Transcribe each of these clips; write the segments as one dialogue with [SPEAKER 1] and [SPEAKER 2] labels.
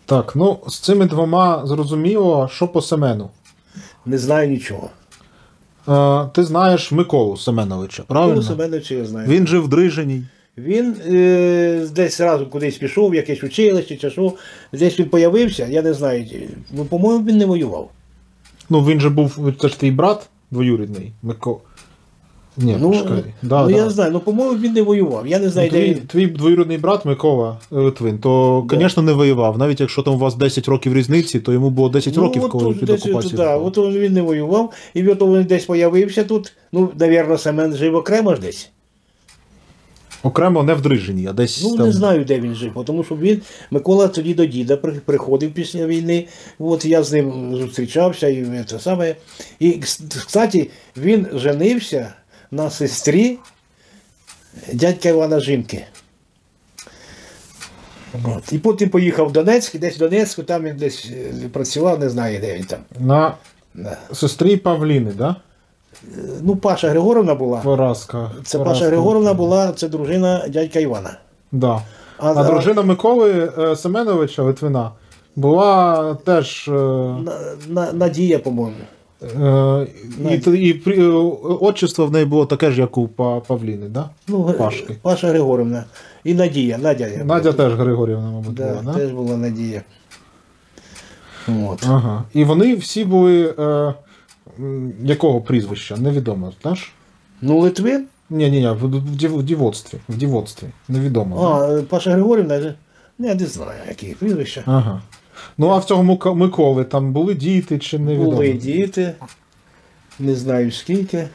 [SPEAKER 1] Так, ну, з цими двома зрозуміло, що по Семену.
[SPEAKER 2] Не знаю нічого.
[SPEAKER 1] Ти знаєш Миколу Семеновича, правильно?
[SPEAKER 2] Миколу Семеновича я знаю.
[SPEAKER 1] Він жив в Дрижиній.
[SPEAKER 2] Він десь разом кудись пішов, в якесь училище чи що. Десь він появився, я не знаю. Ну, по-моєму, він не воював.
[SPEAKER 1] Ну, він же був, це ж твій брат двоюрідний, Микола. Ні,
[SPEAKER 2] Ну,
[SPEAKER 1] чекай. Да,
[SPEAKER 2] я знаю, ну, по-моєму, він не воював. Я не знаю, де він.
[SPEAKER 1] Твій двоюрідний брат Микола Литвин, то, звісно, не воював. Навіть якщо там у вас 10 років різниці, то йому було 10 років, коли він під окупацією.
[SPEAKER 2] Так, от він не воював, і от він десь появився тут. Ну, навірно, Семен жив окремо ж десь.
[SPEAKER 1] Окремо не в Дрижині, а десь
[SPEAKER 2] Ну,
[SPEAKER 1] там.
[SPEAKER 2] не знаю, де він жив, тому що Микола тоді до діда приходив після війни. От я з ним зустрічався і це саме. І, кстати, він женився на сестрі дядька Івана Жінки. От. І потім поїхав в Донецьк, десь в Донецьку, там він десь працював, не знаю, де він там.
[SPEAKER 1] На
[SPEAKER 2] Да.
[SPEAKER 1] сестрі Павліни, так? Да?
[SPEAKER 2] Ну, Паша Григоровна була.
[SPEAKER 1] Поразка.
[SPEAKER 2] Це Паша Григоровна була, це дружина дядька Івана.
[SPEAKER 1] Да.
[SPEAKER 2] А
[SPEAKER 1] дружина Миколи Семеновича Литвина була теж.
[SPEAKER 2] Надія, по-моєму.
[SPEAKER 1] Отчество в неї було таке ж, як у Павліни, да?
[SPEAKER 2] Ну,
[SPEAKER 1] Пашки.
[SPEAKER 2] Паша Григорівна. І Надія.
[SPEAKER 1] Надя теж Григорівна, мабуть,
[SPEAKER 2] Да,
[SPEAKER 1] була, да?
[SPEAKER 2] теж була Надія. От.
[SPEAKER 1] Ага. І вони всі були якого прізвища? Невідомо, знаєш?
[SPEAKER 2] Ну, Литвин?
[SPEAKER 1] Ні, в дівоцтві. В дівоцтві. Невідомо.
[SPEAKER 2] А, Паша Григорівна, не знаю, які прізвища.
[SPEAKER 1] Ага. Ну, а в цього Миколи там були діти чи невідомо?
[SPEAKER 2] Були діти, не знаю скільки.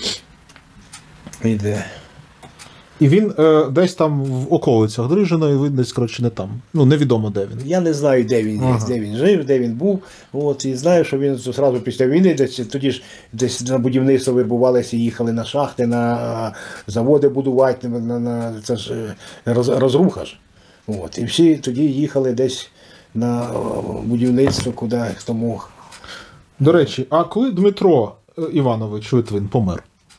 [SPEAKER 2] Іде.
[SPEAKER 1] І він десь там в околицях Дрижина, і він десь, коротше, не там. Ну, невідомо, де він.
[SPEAKER 2] Я не знаю, де він є, де він жив, де він був. От, і знаю, що він одразу після війни, десь тоді ж десь на будівництво вибувалися, їхали на шахти, на заводи будувати, це ж розруха ж. От, і всі тоді їхали десь на будівництво, куди хто мог.
[SPEAKER 1] До речі, а коли Дмитро Іванович Литвин помер?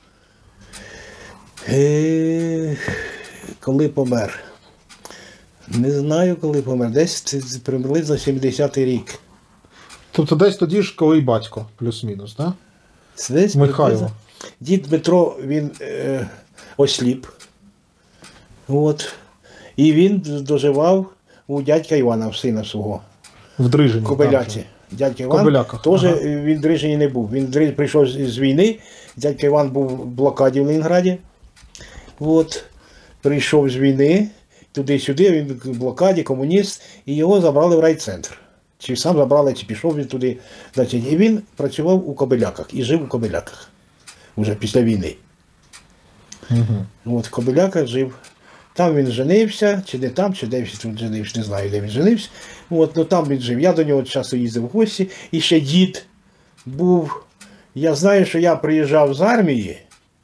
[SPEAKER 2] Коли помер? Не знаю, коли помер. Десь приблизно 70-й рік.
[SPEAKER 1] Тобто десь тоді ж, коли і батько, плюс-мінус, так? Да? Михайло.
[SPEAKER 2] Дід Дмитро, він осліп. От. І він доживав у дядька Івана, сина свого.
[SPEAKER 1] В Дрижині.
[SPEAKER 2] В Кобиляці. Дядька Іван теж він в Дрижині не був. Він прийшов з війни, дядька Іван був в блокаді в Ленінграді. От. Прийшов з війни, туди-сюди, він в блокаді, комуніст, і його забрали в райцентр. Чи сам забрали, чи пішов він туди. Значить, і він працював у Кобиляках і жив у Кобиляках вже після війни. От, в Кобиляках жив. Там він женився, чи не там, чи де він женився, не знаю, де він женився. От, ну, там він жив. Я до нього часто їздив в гості. І ще дід був. Я знаю, що я приїжджав з армії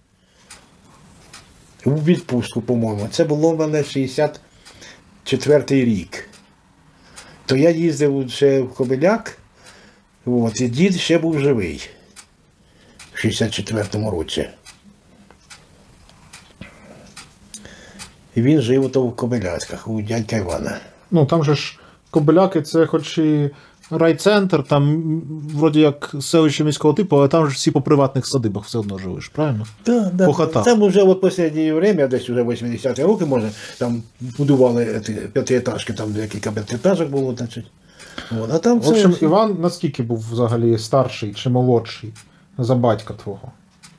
[SPEAKER 2] у відпустку, по-моєму. Це було в мене 64-й рік. То я їздив ще в Кобиляк, от, і дід ще був живий в 64-му році. І він жив ото в Кобиляцьках, у дядька Івана.
[SPEAKER 1] Ну, там же ж Кобиляки, це хоч і райцентр, там вроді як селище міського типу, але там ж всі по приватних садибах все одно живеш, правильно?
[SPEAKER 2] Так,
[SPEAKER 1] по хатах.
[SPEAKER 2] Там вже в останнє время, десь вже 80-ті роки, може, там будували п'ятиетажки, там декілька п'ятиетажок було, значить. От, а там
[SPEAKER 1] в общем, Іван наскільки був взагалі старший чи молодший за батька твого?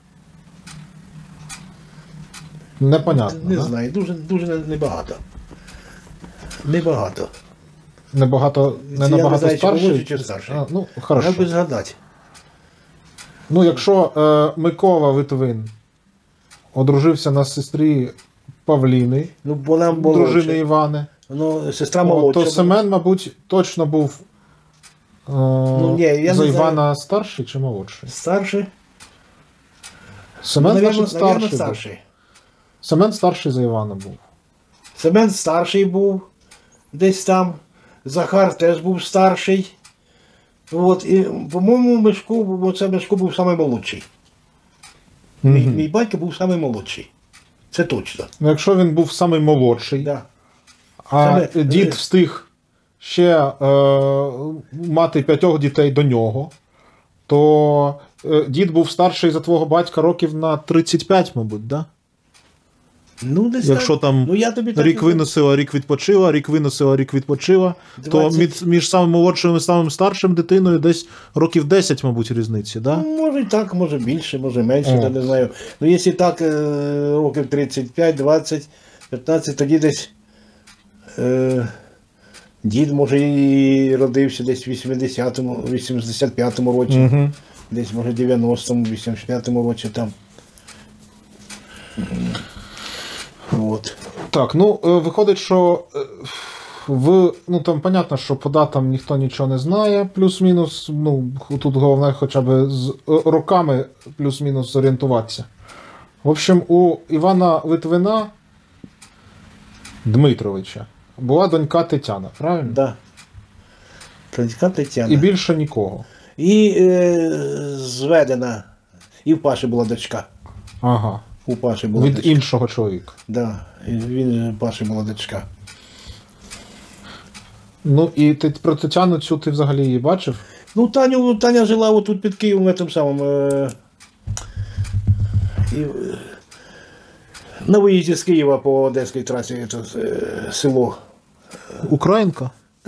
[SPEAKER 1] Непонятно.
[SPEAKER 2] Не
[SPEAKER 1] да?
[SPEAKER 2] знаю, дуже небагато. Небагато.
[SPEAKER 1] Небагато, не набагато
[SPEAKER 2] знаю,
[SPEAKER 1] старший?
[SPEAKER 2] Чи старший.
[SPEAKER 1] Ну, хорошо.
[SPEAKER 2] Треба згадати.
[SPEAKER 1] Ну, якщо Микола Литвин одружився на сестрі Павліни,
[SPEAKER 2] Ну, вона молодша.
[SPEAKER 1] дружини Івани,
[SPEAKER 2] Ну, сестра молодша.
[SPEAKER 1] то Семен, мабуть, точно був за Івана старший чи молодший?
[SPEAKER 2] Старший.
[SPEAKER 1] Семен,
[SPEAKER 2] Наверно,
[SPEAKER 1] значить, старший
[SPEAKER 2] старший.
[SPEAKER 1] був. Семен старший за Івана був.
[SPEAKER 2] Семен старший був десь там. Захар теж був старший. От, і, по-моєму, Мишко був самий молодший. Мій батько був самий молодший. Це точно.
[SPEAKER 1] Ну, якщо він був самий молодший,
[SPEAKER 2] Да.
[SPEAKER 1] а дід встиг ще мати 5 дітей до нього, то дід був старший за твого батька років на 35, мабуть, да?
[SPEAKER 2] Ну, десь
[SPEAKER 1] якщо
[SPEAKER 2] так.
[SPEAKER 1] там
[SPEAKER 2] Ну, я тобі так
[SPEAKER 1] рік виносила, рік відпочила, рік виносила, рік відпочила,
[SPEAKER 2] 20...
[SPEAKER 1] то між самим молодшим і самим старшим дитиною десь років 10, мабуть, різниці, да?
[SPEAKER 2] Ну, може і так, може більше, може менше, я не знаю. Ну, якщо так, років 35, 20, 15, тоді десь дід, може, і родився десь в 80-му, 85-му році, десь, може, 90-му, 85-му році там. От.
[SPEAKER 1] Так, ну, виходить, що ну, там, понятно, що по датам ніхто нічого не знає, плюс-мінус, ну, тут головне хоча б з роками плюс-мінус зорієнтуватися. В общем, у Івана Литвина Дмитровича була донька Тетяна, правильно?
[SPEAKER 2] Да. Донька Тетяна.
[SPEAKER 1] І більше нікого.
[SPEAKER 2] І зведена. І в Паші була дочка.
[SPEAKER 1] Ага.
[SPEAKER 2] У Паші була
[SPEAKER 1] від
[SPEAKER 2] дочка.
[SPEAKER 1] іншого чоловіка.
[SPEAKER 2] Да. Він Паші була дочка.
[SPEAKER 1] Ну і ти про Тетяну цю ти взагалі її бачив?
[SPEAKER 2] Ну, Таня жила отут під Києвом, в этом самому. На виїзді з Києва по Одеській трасі село.
[SPEAKER 1] Українка?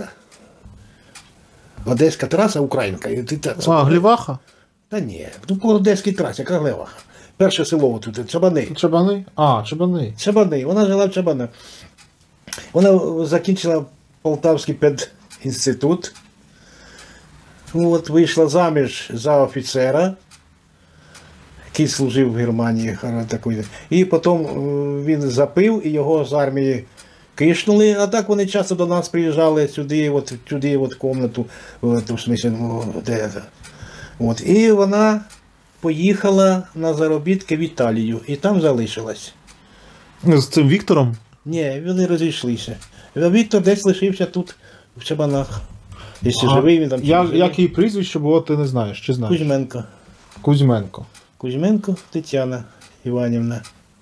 [SPEAKER 2] Одеська траса, Українка.
[SPEAKER 1] Гліваха?
[SPEAKER 2] Та ні, ну по Одеській трасі, яка Глеваха. Перше село тут, Чабани.
[SPEAKER 1] Чабани? Чабани.
[SPEAKER 2] Чабани, вона жила в Чабанах. Вона закінчила Полтавський педінститут. От, вийшла заміж за офіцера, який служив в Германії. І потім він запив і його з армії кишнули, а так вони часто до нас приїжджали сюди, в кімнату, в смислі, де це. От. І вона поїхала на заробітки в Італію і там залишилась.
[SPEAKER 1] З цим Віктором?
[SPEAKER 2] Ні, вони розійшлися. Віктор десь лишився тут, в Чабанах. Якщо живий, він там живий.
[SPEAKER 1] Як її прізвище було, ти не знаєш? Чи знаєш?
[SPEAKER 2] Кузьменко.
[SPEAKER 1] Кузьменко.
[SPEAKER 2] Кузьменко Тетяна Іванівна.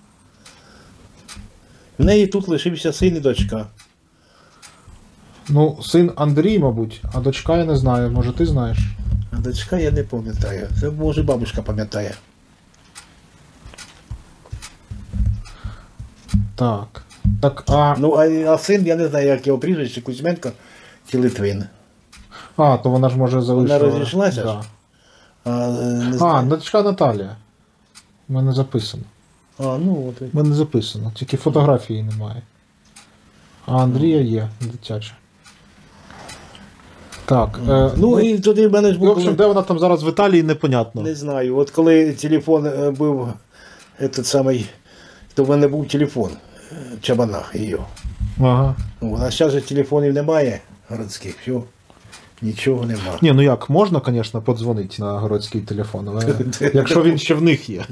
[SPEAKER 2] В неї тут лишився син і дочка.
[SPEAKER 1] Ну, син Андрій, мабуть, а дочка я не знаю. Може, ти знаєш?
[SPEAKER 2] А дочка я не пам'ятаю. Це, може, бабушка пам'ятає.
[SPEAKER 1] Так.
[SPEAKER 2] Ну, а син, я не знаю, як його прізвище, Кузьменко чи Литвин.
[SPEAKER 1] То вона ж може залишила.
[SPEAKER 2] Вона розійшлася?
[SPEAKER 1] Да. Дочка Наталія. У мене записано.
[SPEAKER 2] Ну от.
[SPEAKER 1] У мене записано, тільки фотографії немає. А Андрія є, дитяча. Так.
[SPEAKER 2] Ну і тоді в мене ж був...
[SPEAKER 1] В общем, де вона там зараз в Італії, непонятно.
[SPEAKER 2] Не знаю. От коли телефон був, то в мене був телефон в Чабанах її.
[SPEAKER 1] Ага.
[SPEAKER 2] А зараз же телефонів немає городських, все. Нічого нема.
[SPEAKER 1] Ні, ну як, можна, звісно, подзвонити на городський телефон, але якщо він ще в них є.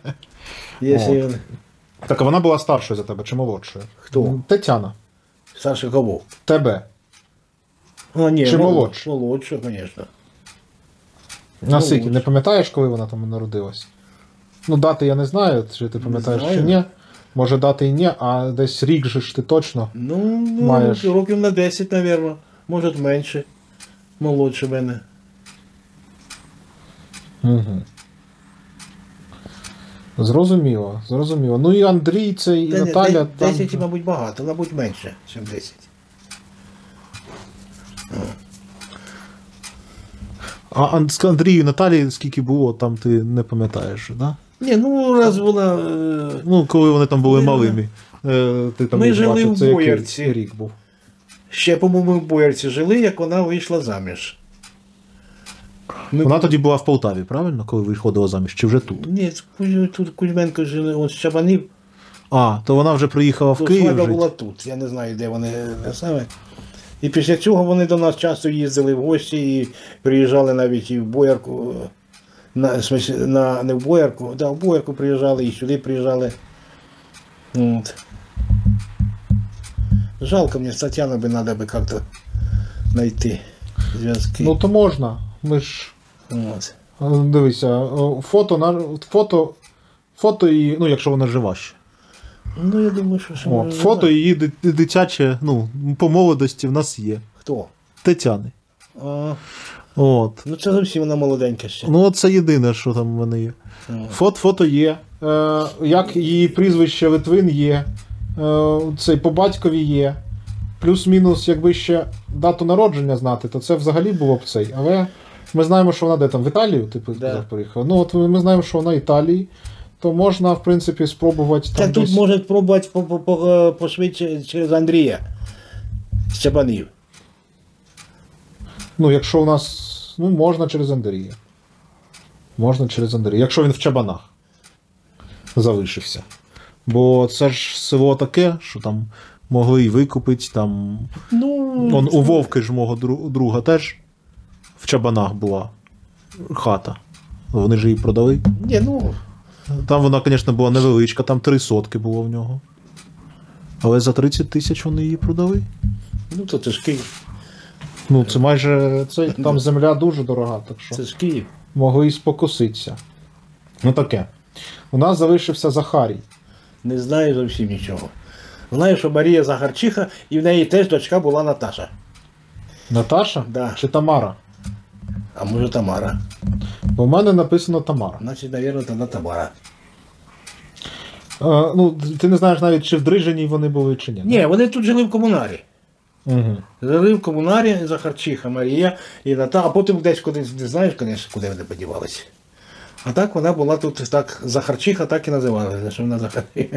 [SPEAKER 1] Так, а вона була старшою за тебе чи молодшою?
[SPEAKER 2] Хто?
[SPEAKER 1] Тетяна.
[SPEAKER 2] Старше кого?
[SPEAKER 1] Тебе.
[SPEAKER 2] Ні,
[SPEAKER 1] чи молодша?
[SPEAKER 2] Молодша, звісно.
[SPEAKER 1] Наскільки? Не пам'ятаєш, коли вона там народилась? Ну, дати я не знаю, чи ти пам'ятаєш, чи ні. Може, дати і ні, а десь рік же ж ти точно маєш.
[SPEAKER 2] Років на 10, мабуть. Може, менше. Молодше мене.
[SPEAKER 1] Угу. Зрозуміло. Ну і Андрій, це і Наталя.
[SPEAKER 2] 10, мабуть, багато, мабуть, менше, ніж 10.
[SPEAKER 1] А з Андрію і Наталі скільки було, там ти не пам'ятаєш, так? Да?
[SPEAKER 2] Ні, ну раз вона...
[SPEAKER 1] Ну, коли вони там були малими. Ти там
[SPEAKER 2] ми жили в Боярці.
[SPEAKER 1] Який рік був?
[SPEAKER 2] Ще, по-моєму, в Боярці жили, як вона вийшла заміж.
[SPEAKER 1] Вона тоді була в Полтаві, правильно? Коли виходила заміж? Чи вже тут?
[SPEAKER 2] Ні, тут Кузьменко жили, он з Чабанів.
[SPEAKER 1] То вона вже приїхала в Київ
[SPEAKER 2] жити? Була тут, я не знаю, де вони саме. І після цього вони до нас часто їздили в гості і приїжджали навіть і в Боярку. Не в Боярку, в Боярку приїжджали і сюди приїжджали. От. Жалко мені, з Тетяною би треба би як-то знайти зв'язки.
[SPEAKER 1] Ну то можна, ми ж...
[SPEAKER 2] От.
[SPEAKER 1] Дивися, фото і, ну якщо вона жива ще.
[SPEAKER 2] Ну я думаю, що
[SPEAKER 1] фото її дитяче, ну, по молодості в нас є.
[SPEAKER 2] Хто?
[SPEAKER 1] Тетяни.
[SPEAKER 2] А,
[SPEAKER 1] От.
[SPEAKER 2] ну це зовсім вона молоденька ще.
[SPEAKER 1] Ну, це єдине, що там в мене є. Фото є. Як її прізвище Литвин є. Цей по батькові є. Плюс-мінус, якби ще дату народження знати, то це взагалі було б цей. Але ми знаємо, що вона де там в Італію, типу, приїхала. Ну, от ми знаємо, що вона в Італії, то можна, в принципі, спробувати там.
[SPEAKER 2] Так тут
[SPEAKER 1] десь...
[SPEAKER 2] можуть пробувати пошвидше через Андрія з Чабанів.
[SPEAKER 1] Ну, якщо у нас. Ну, можна через Андрія. Можна через Андрія. Якщо він в Чабанах залишився. Бо це ж село таке, що там могли й викупити, там.
[SPEAKER 2] Ну.
[SPEAKER 1] У Вовки ж мого друга теж в Чабанах була хата. Вони ж її продали.
[SPEAKER 2] Ні, ну.
[SPEAKER 1] Там вона, звісно, була невеличка, там 3 сотки було в нього. Але за 30 тисяч вони її продали.
[SPEAKER 2] Ну, то це ж Київ.
[SPEAKER 1] Ну, це майже. Там земля дуже дорога, так що.
[SPEAKER 2] Це ж Київ.
[SPEAKER 1] Могли і спокуситися. Ну таке. У нас залишився Захарій.
[SPEAKER 2] Не знаю зовсім нічого. Знаю, що Марія Захарчиха, і в неї теж дочка була Наташа.
[SPEAKER 1] Наташа?
[SPEAKER 2] Да.
[SPEAKER 1] Чи Тамара?
[SPEAKER 2] А може Тамара.
[SPEAKER 1] Бо в мене написано Тамара.
[SPEAKER 2] Значить, мабуть, тоді Тамара.
[SPEAKER 1] Ну, ти не знаєш навіть, чи в Дрижині вони були, чи ні.
[SPEAKER 2] Ні, вони тут жили в комунарі.
[SPEAKER 1] Угу.
[SPEAKER 2] Жили в комунарі Захарчиха, Марія і Наташа, а потім десь кудись, не знаєш, звісно, куди вони подівалися. А так вона була тут, так, Захарчиха так і називалася, що вона Захарчиха.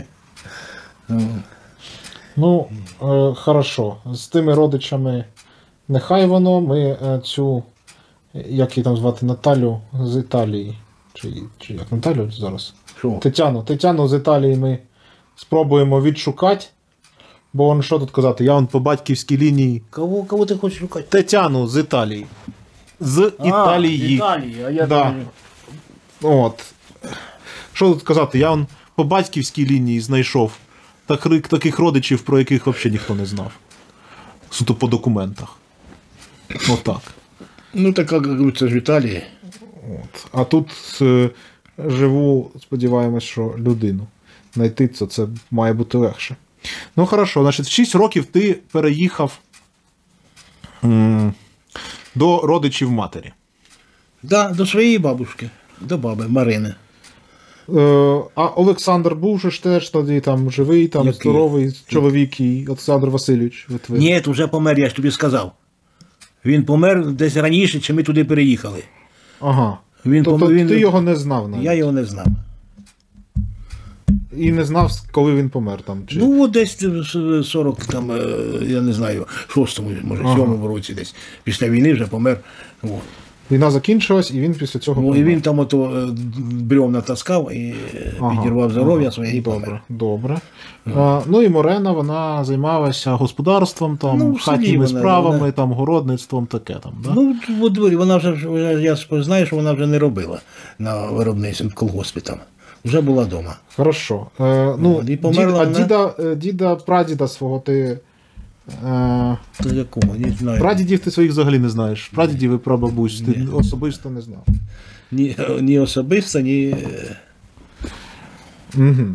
[SPEAKER 1] Ну, хорошо. З тими родичами нехай воно. Ми цю, як її там звати, Наталю з Італії. Чи як Наталю зараз?
[SPEAKER 2] Що?
[SPEAKER 1] Тетяну з Італії ми спробуємо відшукати. Бо он що тут казати? Я он по батьківській лінії.
[SPEAKER 2] Кого ти хочеш шукати?
[SPEAKER 1] Тетяну з Італії. З Італії.
[SPEAKER 2] З Італії, а я
[SPEAKER 1] Да.
[SPEAKER 2] думаю.
[SPEAKER 1] От. Що тут казати? Я он по батьківській лінії знайшов таких родичів, про яких взагалі ніхто не знав. Суто по документах. Отак.
[SPEAKER 2] Ну, так, як це ж в Італії.
[SPEAKER 1] От. А тут живу, сподіваємось, що людину. Знайти це має бути легше. Ну, хорошо, значить, в 6 років ти переїхав до родичів матері.
[SPEAKER 2] Да, до своєї бабушки, до баби Марини.
[SPEAKER 1] А Олександр був же ж теж тоді там живий, там
[SPEAKER 2] Який?
[SPEAKER 1] здоровий чоловік, і Олександр Васильович Литвин.
[SPEAKER 2] Ні, вже помер, я ж тобі сказав. Він помер десь раніше, чи ми туди переїхали.
[SPEAKER 1] Ага.
[SPEAKER 2] Він
[SPEAKER 1] Тобто
[SPEAKER 2] помер,
[SPEAKER 1] ти його не знав навіть?
[SPEAKER 2] Я його не знав.
[SPEAKER 1] І не знав, коли він помер там? Чи...
[SPEAKER 2] Ну, от десь 40, там, я не знаю, 6-му, може, 7-му році десь. Після війни вже помер. От.
[SPEAKER 1] Війна закінчилась, і він після цього
[SPEAKER 2] Ну,
[SPEAKER 1] помер.
[SPEAKER 2] і він там ото бревна таскав і підірвав здоров'я своє і помер.
[SPEAKER 1] Добре. Ну і Морена, вона займалася господарством, там,
[SPEAKER 2] Ну, в селі
[SPEAKER 1] хатніми
[SPEAKER 2] вона,
[SPEAKER 1] справами,
[SPEAKER 2] вона.
[SPEAKER 1] там, городництвом, таке там, да?
[SPEAKER 2] Ну, у дворі, вона вже, я знаю, що вона вже не робила на виробництві в колгоспі там. Вже була вдома.
[SPEAKER 1] Хорошо.
[SPEAKER 2] І померла вона.
[SPEAKER 1] Діда, прадіда свого ти...
[SPEAKER 2] То якого? Не знаю.
[SPEAKER 1] Прадідів ти своїх взагалі не знаєш. Прадідів і прабабусь ти особисто не знав.
[SPEAKER 2] Ні особисто, ні...
[SPEAKER 1] Угу.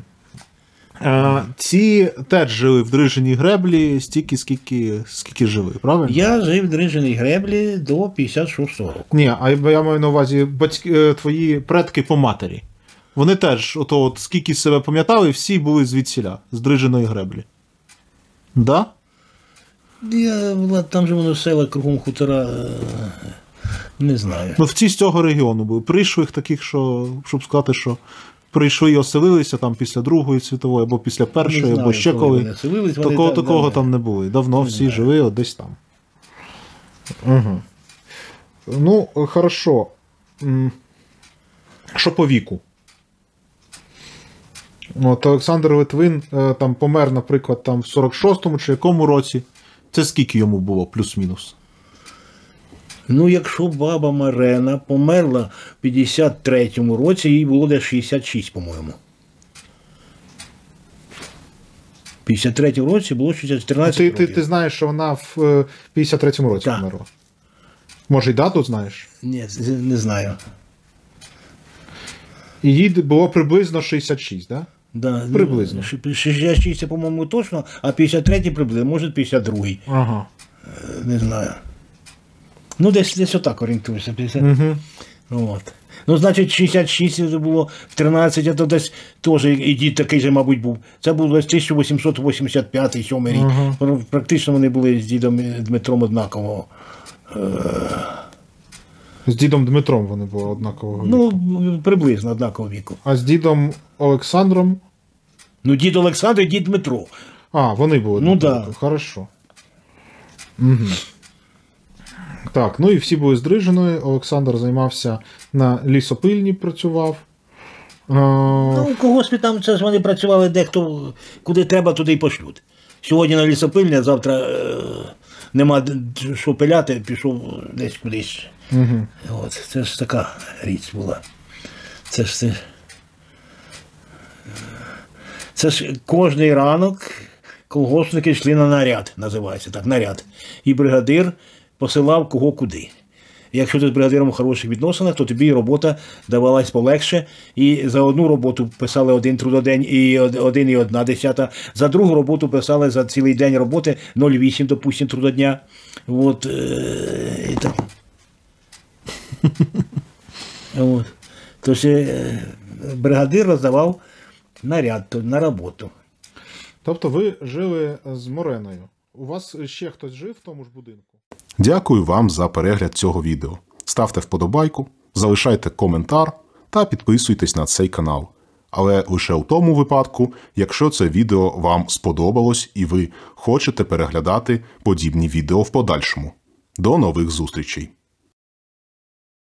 [SPEAKER 1] Ці теж жили в Дрижиній Греблі стільки, скільки жили, правильно?
[SPEAKER 2] Я жив в Дрижиній Греблі до 56-го року.
[SPEAKER 1] Ні, а я маю на увазі твої предки по матері. Вони теж, от скільки себе пам'ятали, всі були звідсіля, з Дрижиної Греблі. Да?
[SPEAKER 2] Там же воно села кругом хутора, не знаю.
[SPEAKER 1] Ну, всі з цього регіону були. Прийшлих таких, що, щоб сказати, що прийшли і оселилися там після Другої світової, або після Першої,
[SPEAKER 2] знаю,
[SPEAKER 1] або ще коли. Такого
[SPEAKER 2] там
[SPEAKER 1] там не було. Давно всі жили от десь там. Угу. Ну, хорошо. Що по віку? От Олександр Литвин там помер, наприклад, там в 46-му чи якому році. Це скільки йому було, плюс-мінус?
[SPEAKER 2] Ну, якщо баба Марена померла в 53-му році, їй було десь 66, по-моєму. В 53-му році було 14 років.
[SPEAKER 1] Ти знаєш, що вона в 53-му році померла? Може, й дату знаєш?
[SPEAKER 2] Ні, не знаю.
[SPEAKER 1] І їй було приблизно 66, так?
[SPEAKER 2] Да,
[SPEAKER 1] приблизно.
[SPEAKER 2] 66, по-моєму, точно, а 53-й приблизно, може 52-й.
[SPEAKER 1] Ага.
[SPEAKER 2] Не знаю. Ну, десь отак орієнтуюся. От. Ну, значить, 66 це було, 13, це десь теж і дід такий же, мабуть, був. Це був десь 1885-7 рік. Практично вони були з дідом Дмитром однакового.
[SPEAKER 1] З дідом Дмитром вони були однакового віку.
[SPEAKER 2] Ну, приблизно однакового віку.
[SPEAKER 1] А з дідом Олександром?
[SPEAKER 2] Ну, дід Олександр і дід Дмитро.
[SPEAKER 1] А, вони були.
[SPEAKER 2] Ну, так. Да.
[SPEAKER 1] Хорошо. Угу. Так, ну і всі були з Дрижиної. Олександр займався на лісопильні, працював.
[SPEAKER 2] Ну, у когось там це ж вони працювали дехто, куди треба, туди й пошлють. Сьогодні на лісопильні, а завтра нема що пиляти, пішов десь кудись.
[SPEAKER 1] Угу.
[SPEAKER 2] От, це ж така річ була. Це ж кожний ранок колгоспники йшли на наряд, називається так, наряд. І бригадир посилав кого куди. Якщо ти з бригадиром у хороших відносинах, то тобі робота давалась полегше. І за одну роботу писали 1 трудодень і 1,1. За другу роботу писали за цілий день роботи 0,8, допустим, трудодня. От, і так. От. Тож бригадир роздавав наряд на роботу.
[SPEAKER 1] Тобто ви жили з Мореною. У вас ще хтось жив в тому ж будинку?
[SPEAKER 3] Дякую вам за перегляд цього відео. Ставте вподобайку, залишайте коментар та підписуйтесь на цей канал. Але лише у тому випадку, якщо це відео вам сподобалось і ви хочете переглядати подібні відео в подальшому. До нових зустрічей!